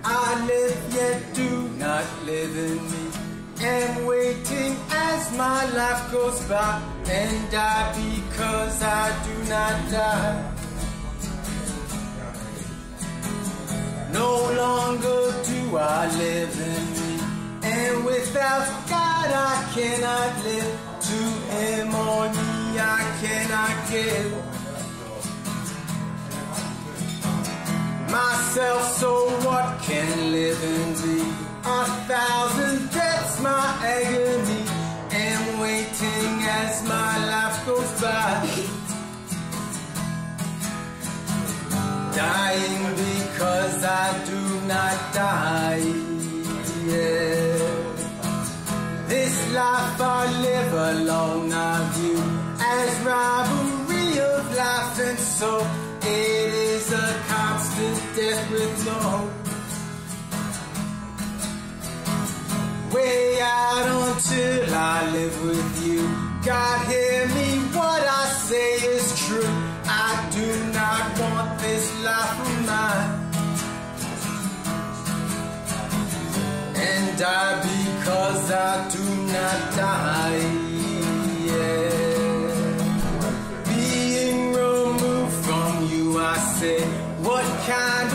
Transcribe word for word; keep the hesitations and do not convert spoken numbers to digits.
I live yet do not live in me. Am waiting as my life goes by, and die because I do not die. No longer do I live in me, and without God I cannot live. To Him or me I cannot give myself, so what can live in thee? A thousand deaths my agony, am waiting as my life goes by. Dying because I do not die, yeah. This life I live alone I view as robbery of life, and so it is a constant death with no hope. Way out until I live with you. God, hear me, what I say is true. I do not want this life of mine, and die because I do not die, yeah. Being removed from you, I say, what kind